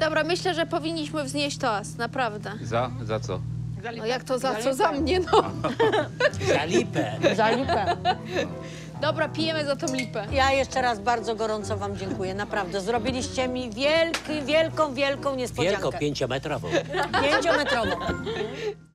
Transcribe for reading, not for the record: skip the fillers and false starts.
dobra, myślę, że powinniśmy wznieść toast, naprawdę. Za co? No jak to za co? Za mnie, no. Za lipę. Za lipę. Dobra, pijemy za tą lipę. Ja jeszcze raz bardzo gorąco wam dziękuję, naprawdę. Zrobiliście mi wielką niespodziankę. Wielko 5-metrową. 5-metrową.